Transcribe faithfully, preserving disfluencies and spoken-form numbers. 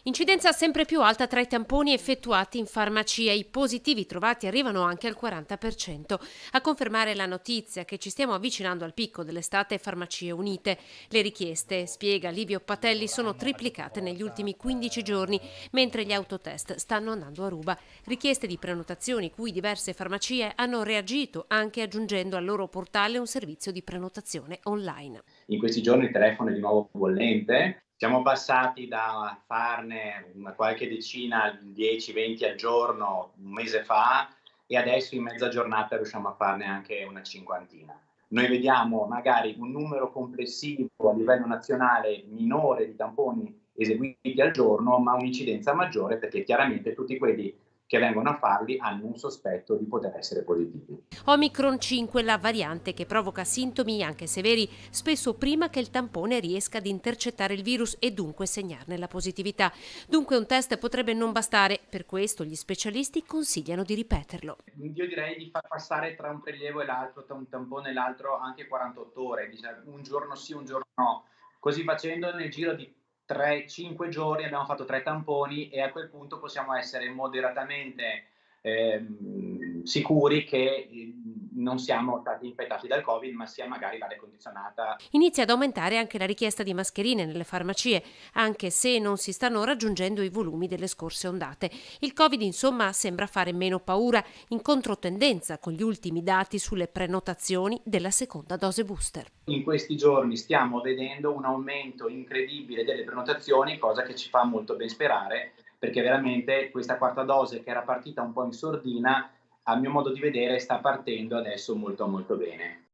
Incidenza sempre più alta tra i tamponi effettuati in farmacia. I positivi trovati arrivano anche al quaranta per cento. A confermare la notizia che ci stiamo avvicinando al picco dell'estate Farmacie Unite. Le richieste, spiega Livio Patelli, sono triplicate negli ultimi quindici giorni, mentre gli autotest stanno andando a ruba. Richieste di prenotazioni cui diverse farmacie hanno reagito, anche aggiungendo al loro portale un servizio di prenotazione online. In questi giorni il telefono è di nuovo bollente. Siamo passati da farne una qualche decina, dieci venti al giorno un mese fa, e adesso in mezza giornata riusciamo a farne anche una cinquantina. Noi vediamo magari un numero complessivo a livello nazionale minore di tamponi eseguiti al giorno, ma un'incidenza maggiore, perché chiaramente tutti quelli che vengono a farli hanno un sospetto di poter essere positivi. Omicron cinque, la variante che provoca sintomi anche severi, spesso prima che il tampone riesca ad intercettare il virus e dunque segnarne la positività. Dunque un test potrebbe non bastare, per questo gli specialisti consigliano di ripeterlo. Io direi di far passare tra un prelievo e l'altro, tra un tampone e l'altro, anche quarantotto ore, diciamo, un giorno sì, un giorno no. Così facendo, nel giro di tre cinque giorni abbiamo fatto tre tamponi, e a quel punto possiamo essere moderatamente ehm, sicuri che eh, non siamo stati infettati dal Covid, ma sia magari l'aria condizionata. Inizia ad aumentare anche la richiesta di mascherine nelle farmacie, anche se non si stanno raggiungendo i volumi delle scorse ondate. Il Covid, insomma, sembra fare meno paura, in controtendenza con gli ultimi dati sulle prenotazioni della seconda dose booster. In questi giorni stiamo vedendo un aumento incredibile delle prenotazioni, cosa che ci fa molto ben sperare, perché veramente questa quarta dose, che era partita un po' in sordina, a mio modo di vedere sta partendo adesso molto molto bene.